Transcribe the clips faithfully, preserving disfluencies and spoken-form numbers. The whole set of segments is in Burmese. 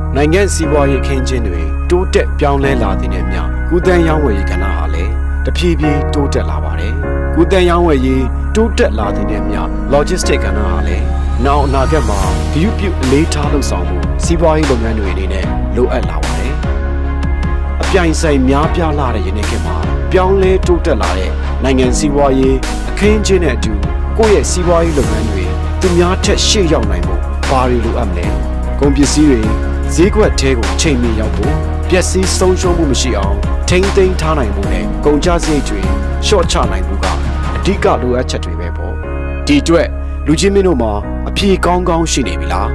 နိုင်ငံစီးပွားရေးအခင်းကျင်းတွေတိုးတက်ပြောင်းလဲလာတဲ့နဲ့မျှကုသန်းရောင်းဝယ်ရေးကဏ္ဍဟာလည်းတဖြည်းဖြည်းတိုးတက်လာပါတယ်။ကုသန်းရောင်းဝယ်ရေးတိုးတက်လာတဲ့နဲ့မျှ logistics ကဏ္ဍဟာလည်းနောက်အနာဂတ်မှာဂရုပြုအလေးထားလုပ်ဆောင်မှုစီးပွားရေးလုပ်ငန်းတွေအနေနဲ့လိုအပ်လာပါတယ်။အပြိုင်ဆိုင်များပြားလာတဲ့ယနေ့ခေတ်မှာပြောင်းလဲတိုးတက်လာတဲ့နိုင်ငံစီးပွားရေးအခင်းကျင်းတဲ့အတူကိုယ့်ရဲ့စီးပွားရေးလုပ်ငန်းတွေသူများထက်ရှေ့ရောက်နိုင်ဖို့ဘာတွေလိုအပ်မလဲ။ကုန်ပစ္စည်းတွေဈေးကွက်ထဲကိုချိန်မီရောက်ဖို့ပျက်စီးဆုံးရှုံးမှုမရှိအောင်ထိန်းသိမ်းထားနိုင်ဖို့နဲ့ကုန်ကျစရိတ်တွေရှော့ချနိုင်ဖို့ကအဓိကလိုအပ်ချက်တွေပဲပေါ့ဒီအတွက်လူချင်းမင်းတို့မှာအဖြေကောင်းကောင်းရှိနေပြီလား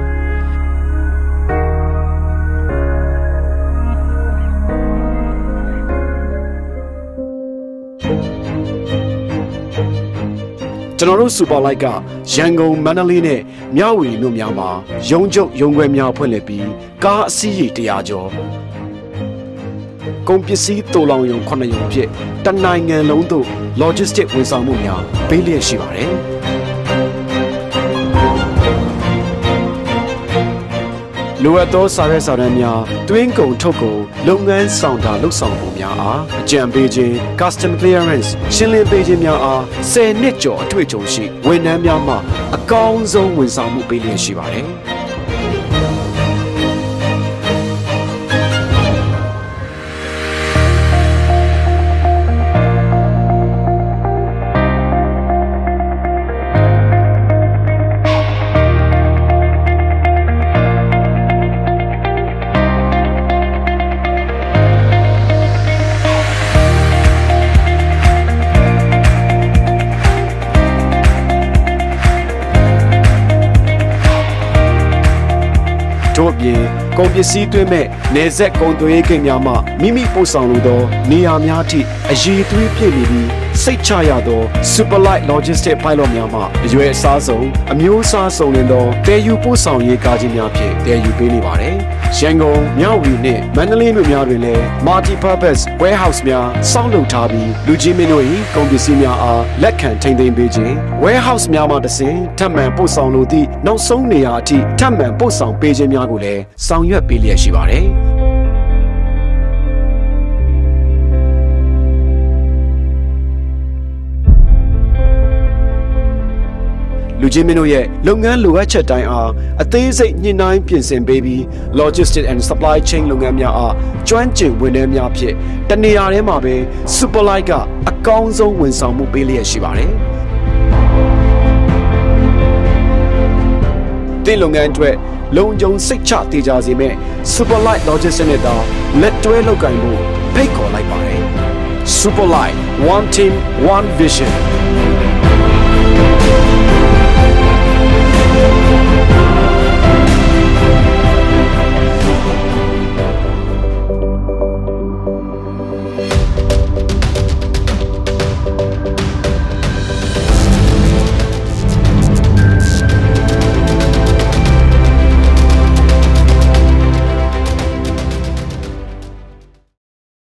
ကျွန်တော်တို့စူပါလိုက်ကရန်ကုန်မန္တလေးနဲ့မြဝတီမြို့များမှာရုံးချုပ်ရုံးခွဲများဖွင့်လှစ်ပြီးကားအစီးရေတရာကျော်ကုန်ပစ္စည်းတိုးလောင်ရုံခုနှစ်ရုံဖြစ်တနိုင်ငံလုံးသို့ logistic ဝန်ဆောင်မှုများပေးလျက်ရှိပါတယ်။လိုအပ်သောစာရွက်စာတမ်းများတွင်းကုန်ထုတ်ကုန်လုပ်ငန်းဆောင်တာလုပ်ဆောင်မှုများအားအကြံပေးခြင်း custom clearance ရှင်းလင်းပေးခြင်းများအားဆယ်နှစ်ကျော်အတွေ့အကြုံရှိဝန်ထမ်းများမှအကောင်းဆုံးဝန်ဆောင်မှုပေးလျက်ရှိပါတယ်။တို့အပြင်ကုန်ပစ္စည်းတွင်းမဲ့နေဆက်ကုန်သွယ်ရေးကိန်းများမှမိမိပို့ဆောင်လိုသောနေရာများအထိအရေးသွေးပြည့်နေပြီးစိတ်ချရသော superlight logistic pilot များမှအရွယ်အစားဆုံးအမျိုးအစားစုံလင်သောတည်ယူပို့ဆောင်ရေးကားကြီးများဖြင့်တည်ယူပေးနေပါတယ်။ရန်ကုန်မြဝတီနှင့်မန္တလေးမြို့များတွင်လည်း multi-purpose warehouse များစောင့်လုပ်ထားပြီးလူကြီးမင်းတို့၏ကုန်ပစ္စည်းများအားလက်ခံထိန်းသိမ်းပေးခြင်း warehouse များမှတဆင့်ထပ်မံပို့ဆောင်လိုသည့်နောက်ဆုံးနေရာအထိထပ်မံပို့ဆောင်ပေးခြင်းများကိုလည်းဆောင်ရွက်ပေးလျက်ရှိပါတယ်။လူချင်းမင်းတို့ရဲ့လုပ်ငန်းလိုအပ်ချက်တိုင်းအားအသေးစိတ်ညှိနှိုင်းပြင်ဆင်ပေးပြီး logistics and supply chain လုပ်ငန်းများအားကျွမ်းကျင်ဝန်ထမ်းများဖြင့်တနေရာထဲမှာပဲ superlight ကအကောင်းဆုံးဝန်ဆောင်မှုပေးလျက်ရှိပါတယ်။ဒီလုပ်ငန်းအတွက်လုံခြုံစိတ်ချတည်ကြစေမဲ့ superlight logistics နဲ့တော့လက်တွဲလုပ်ကိုင်ဖို့ဖိတ်ခေါ်လိုက်ပါတယ်။ Superlight, one team, one vision.